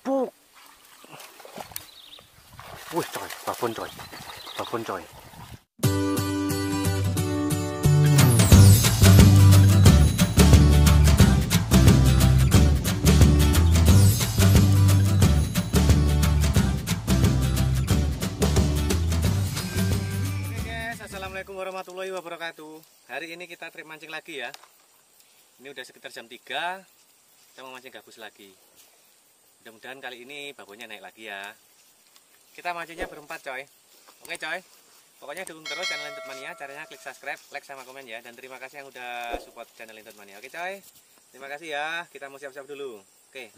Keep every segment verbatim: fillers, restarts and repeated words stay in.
Buk. Wih coy, babon coy. Babon coy. Assalamualaikum warahmatullahi wabarakatuh. Hari ini kita trip mancing lagi ya. Ini udah sekitar jam tiga. Kita mau mancing gabus lagi. Mudah-mudahan kali ini babonnya naik lagi ya. Kita mancingnya berempat coy. Oke coy. Pokoknya dukung terus channel Lintut Mania. Caranya klik subscribe, like sama komen ya. Dan terima kasih yang udah support channel Lintut Mania. Oke coy. Terima kasih ya. Kita mau siap-siap dulu. Oke.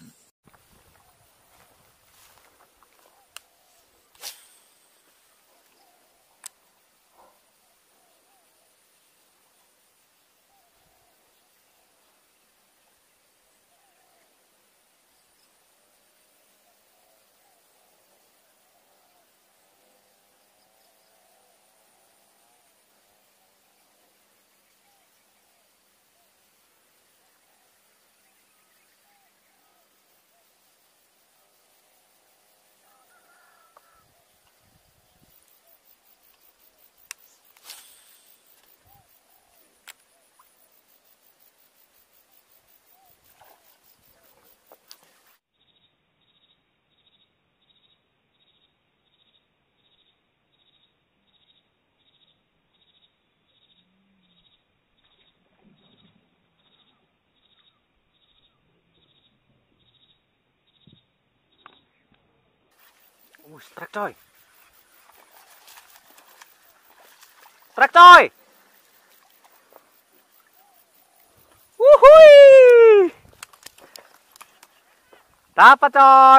Uh, strike coy. Strike coy. Wuhui. Dapat coy.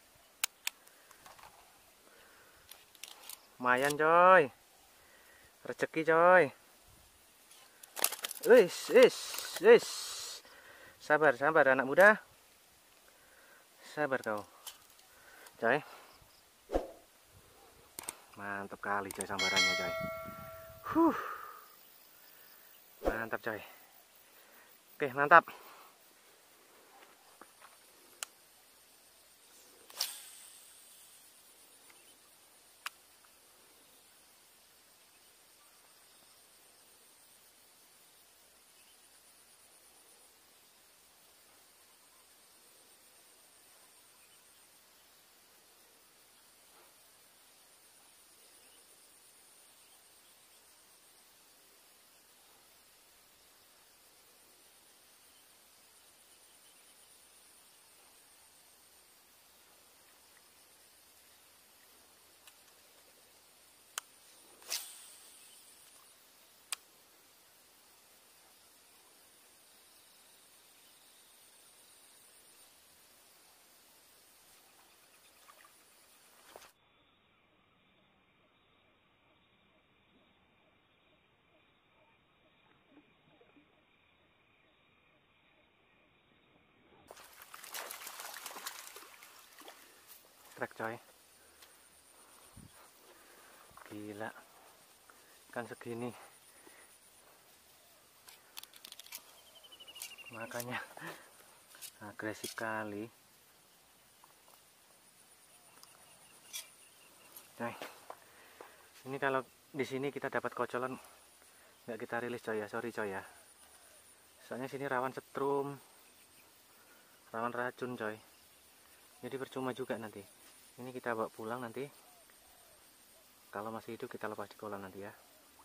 Lumayan coy. Rezeki coy. Wis, wis, wis. Sabar, sabar anak muda. Sabar kau. Coy. Mantap kali coy sambarannya coy. Huh. Mantap coy. Oke, mantap. Strike coy. Gila. Kan segini. Makanya agresif kali. Coy. Ini kalau di sini kita dapat kocolan nggak kita rilis coy ya, sorry coy ya. Soalnya sini rawan setrum, rawan racun coy. Jadi percuma juga nanti. Ini kita bawa pulang nanti. Kalau masih hidup kita lepas di kolam nanti ya.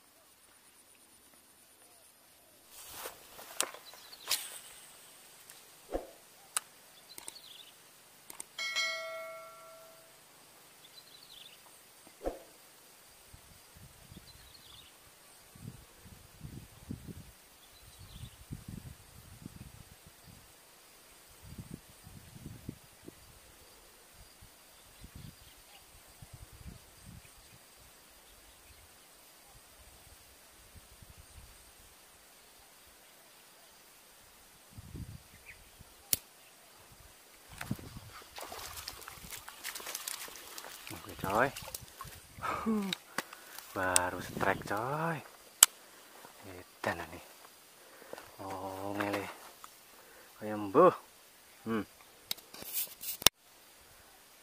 Coy, baru strike coy. Edan nih. Oh ngele. Kayak embuh. Hmm.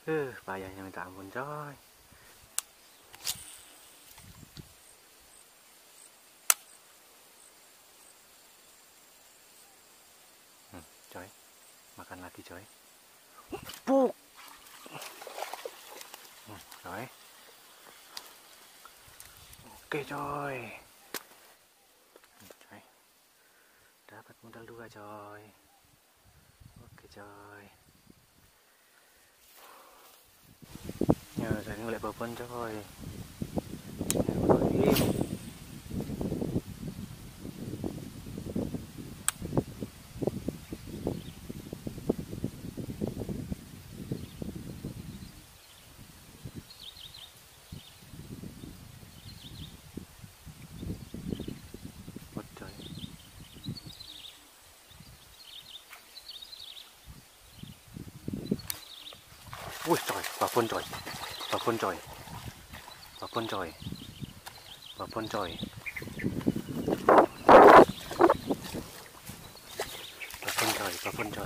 Uh, payahnya minta ampun coy. Hmm, coy, makan lagi coy. Puk. Hmm, coy. Oke coy. Hmm, coy. Dapat modal dua coy. Oke coy. Ya, saya ngeliat babon coy. Ya, wih coy, babon coy, babon coy, babon coy, babon coy, babon coy, babon coy.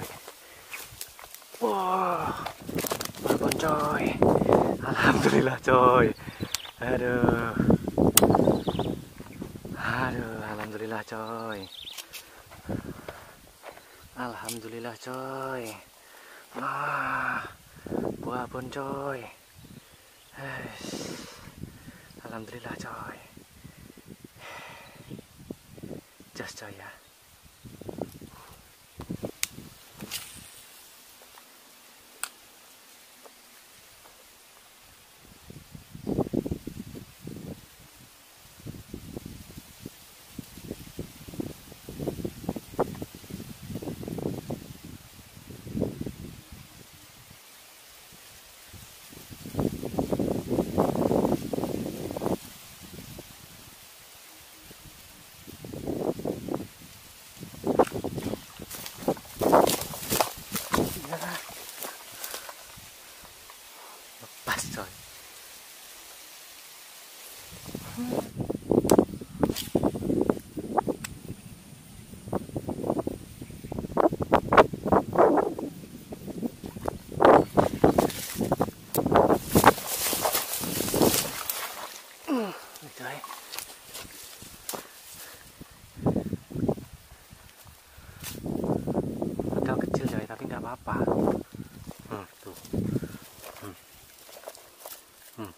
Wah, babon coy, alhamdulillah coy. Aduh, aduh, alhamdulillah coy, alhamdulillah coy. Wah, babon coy. Alhamdulillah coy. Just coy ya. Lepas coy. Coy. Modal kecil coy, tapi nggak apa-apa. Hmm, tuh. Hmm. Hmm.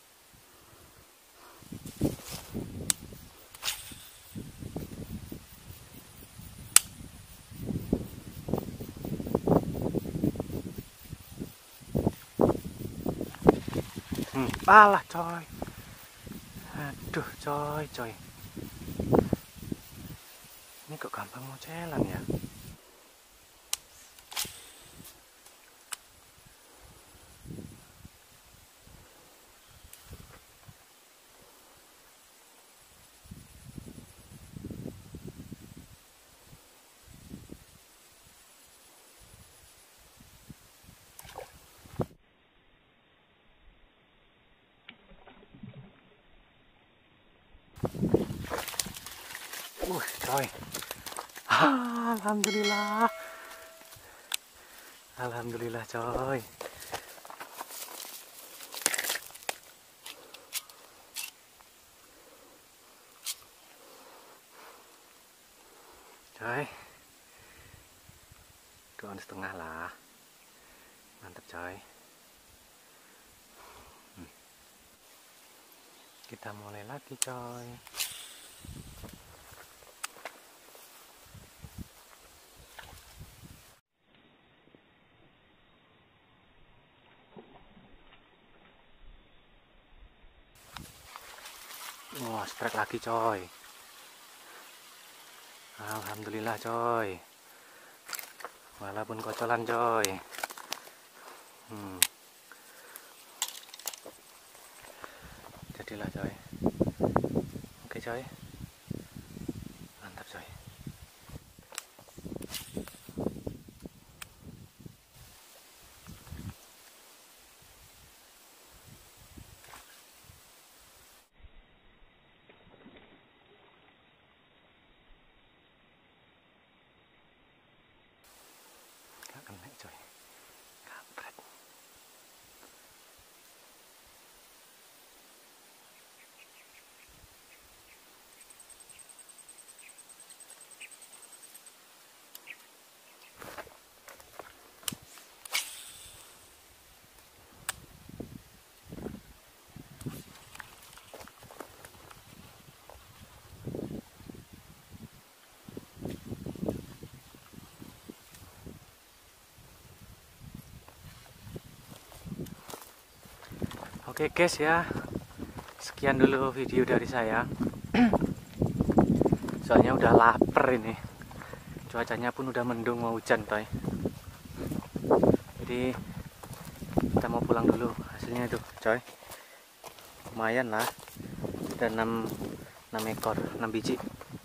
Hmm. Alah coy. Aduh coy, coy. Ini kok gampang mocelan ya? Uh, coy. Alhamdulillah. Alhamdulillah coy. Coy. Dua setengah lah. Mantap coy. Hmm. Kita mulai lagi coy. Wah, strike lagi coy. Alhamdulillah coy. Walaupun kocolan coy. Hmm. Jadilah coy. Oke coy. Mantap coy. Gak kena coy. Kampret. Oke guys ya, sekian dulu video dari saya. Soalnya udah lapar ini, cuacanya pun udah mendung mau hujan toy. Jadi kita mau pulang dulu. Hasilnya itu coy, lumayan lah, ada enam enam ekor, enam biji.